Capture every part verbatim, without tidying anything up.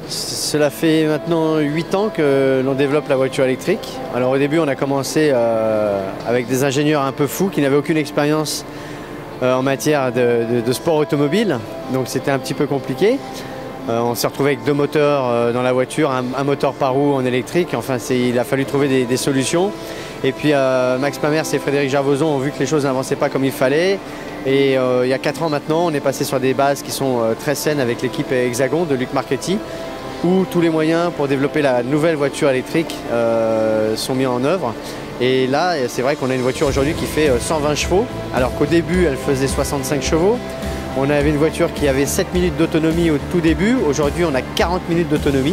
Cela fait maintenant huit ans que l'on développe la voiture électrique. Alors au début on a commencé euh, avec des ingénieurs un peu fous qui n'avaient aucune expérience euh, en matière de, de, de sport automobile, donc c'était un petit peu compliqué. Euh, on s'est retrouvé avec deux moteurs euh, dans la voiture, un, un moteur par roue en électrique, enfin il a fallu trouver des, des solutions. Et puis euh, Max Pamers et Frédéric Gervoson ont vu que les choses n'avançaient pas comme il fallait. Et euh, il y a quatre ans maintenant, on est passé sur des bases qui sont euh, très saines avec l'équipe Hexagon de Luc Marchetti, où tous les moyens pour développer la nouvelle voiture électrique euh, sont mis en œuvre. Et là, c'est vrai qu'on a une voiture aujourd'hui qui fait cent vingt chevaux, alors qu'au début, elle faisait soixante-cinq chevaux. On avait une voiture qui avait sept minutes d'autonomie au tout début. Aujourd'hui, on a quarante minutes d'autonomie.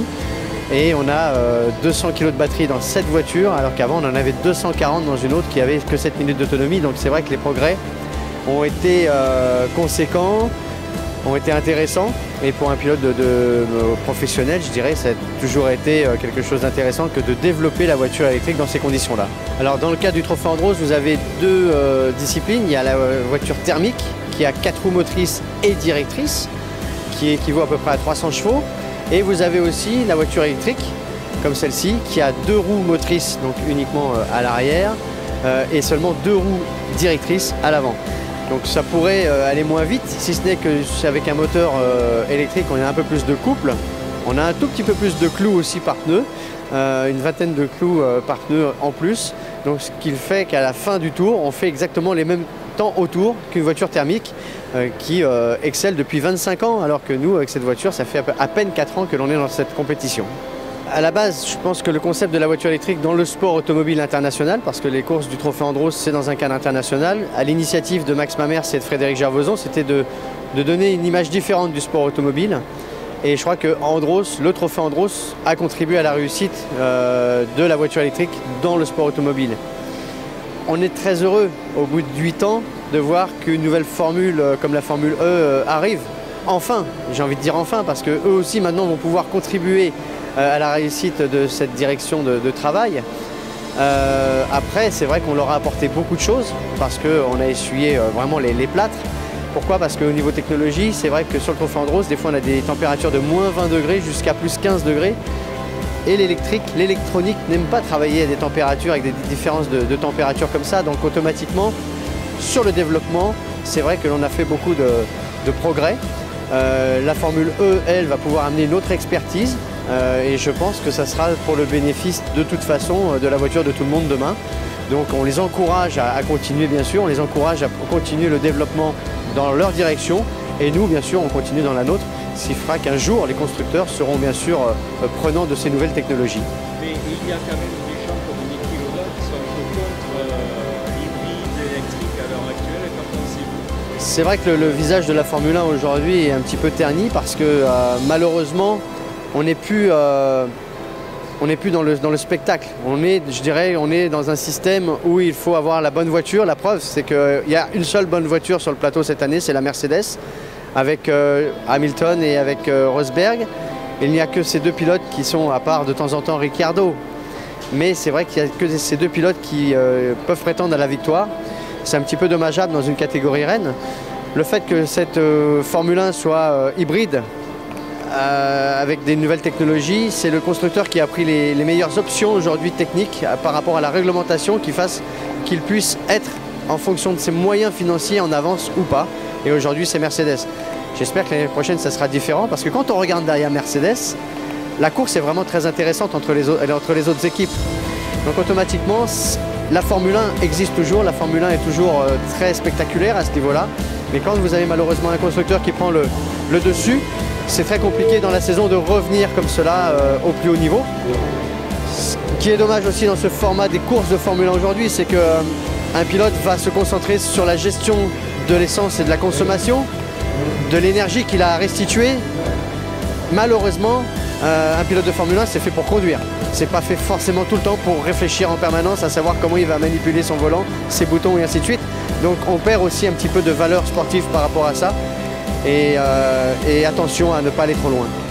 Et on a euh, deux cents kilos de batterie dans cette voiture, alors qu'avant, on en avait deux cent quarante dans une autre qui avait que sept minutes d'autonomie. Donc c'est vrai que les progrès ont été euh, conséquents, ont été intéressants. Et pour un pilote de, de, de professionnel, je dirais, ça a toujours été quelque chose d'intéressant que de développer la voiture électrique dans ces conditions-là. Alors dans le cas du Trophée Andros, vous avez deux euh, disciplines. Il y a la voiture thermique qui a quatre roues motrices et directrices, qui équivaut à peu près à trois cents chevaux. Et vous avez aussi la voiture électrique, comme celle-ci, qui a deux roues motrices, donc uniquement à l'arrière, euh, et seulement deux roues directrices à l'avant. Donc ça pourrait aller moins vite, si ce n'est qu'avec un moteur euh, électrique, on a un peu plus de couple. On a un tout petit peu plus de clous aussi par pneu, euh, une vingtaine de clous euh, par pneu en plus. Donc ce qui fait qu'à la fin du tour, on fait exactement les mêmes temps au tour qu'une voiture thermique euh, qui euh, excelle depuis vingt-cinq ans, alors que nous, avec cette voiture, ça fait à peine quatre ans que l'on est dans cette compétition. À la base, je pense que le concept de la voiture électrique dans le sport automobile international, parce que les courses du Trophée Andros, c'est dans un cadre international, à l'initiative de Max Pamers et de Frédéric Gervoson, c'était de, de donner une image différente du sport automobile. Et je crois que Andros, le Trophée Andros a contribué à la réussite euh, de la voiture électrique dans le sport automobile. On est très heureux, au bout de huit ans, de voir qu'une nouvelle formule euh, comme la Formule E euh, arrive. Enfin, j'ai envie de dire enfin, parce qu'eux aussi maintenant vont pouvoir contribuer à la réussite de cette direction de, de travail. Euh, après, c'est vrai qu'on leur a apporté beaucoup de choses parce qu'on a essuyé euh, vraiment les, les plâtres. Pourquoi? Parce qu'au niveau technologie, c'est vrai que sur le Trophée Andros, des fois on a des températures de moins vingt degrés jusqu'à plus quinze degrés. Et l'électrique, l'électronique n'aime pas travailler à des températures avec des différences de, de température comme ça. Donc automatiquement, sur le développement, c'est vrai que l'on a fait beaucoup de, de progrès. Euh, la Formule E, elle, va pouvoir amener une autre expertise. Euh, et je pense que ça sera pour le bénéfice de toute façon de la voiture de tout le monde demain. Donc on les encourage à, à continuer bien sûr, on les encourage à continuer le développement dans leur direction et nous bien sûr on continue dans la nôtre, ce qui fera qu'un jour les constructeurs seront bien sûr euh, prenants de ces nouvelles technologies. Mais il y a quand même des gens comme Niki Lauda qui sont un peu contre euh, l'hybride électrique à l'heure actuelle, qu'en pensez-vous? C'est vrai que le, le visage de la Formule un aujourd'hui est un petit peu terni parce que euh, malheureusement on n'est plus, euh, on n'est plus dans, le, dans le spectacle. On est, je dirais, on est dans un système où il faut avoir la bonne voiture. La preuve, c'est qu'il y a une seule bonne voiture sur le plateau cette année, c'est la Mercedes, avec euh, Hamilton et avec euh, Rosberg. Il n'y a que ces deux pilotes qui sont, à part de temps en temps Ricciardo. Mais c'est vrai qu'il n'y a que ces deux pilotes qui euh, peuvent prétendre à la victoire. C'est un petit peu dommageable dans une catégorie reine. Le fait que cette euh, Formule un soit euh, hybride, Euh, avec des nouvelles technologies, c'est le constructeur qui a pris les, les meilleures options aujourd'hui techniques euh, par rapport à la réglementation qui fasse qu'il puisse être en fonction de ses moyens financiers en avance ou pas. Et aujourd'hui c'est Mercedes. J'espère que l'année prochaine ça sera différent parce que quand on regarde derrière Mercedes, la course est vraiment très intéressante entre les, entre les autres équipes. Donc automatiquement la Formule un existe toujours, la Formule un est toujours euh, très spectaculaire à ce niveau-là. Mais quand vous avez malheureusement un constructeur qui prend le, le dessus, c'est très compliqué dans la saison de revenir comme cela euh, au plus haut niveau. Ce qui est dommage aussi dans ce format des courses de Formule un aujourd'hui, c'est qu'un euh, pilote va se concentrer sur la gestion de l'essence et de la consommation, de l'énergie qu'il a à restituer. Malheureusement, euh, un pilote de Formule un, c'est fait pour conduire. C'est pas fait forcément tout le temps pour réfléchir en permanence à savoir comment il va manipuler son volant, ses boutons et ainsi de suite. Donc on perd aussi un petit peu de valeur sportive par rapport à ça. Et, euh, et attention à ne pas aller trop loin.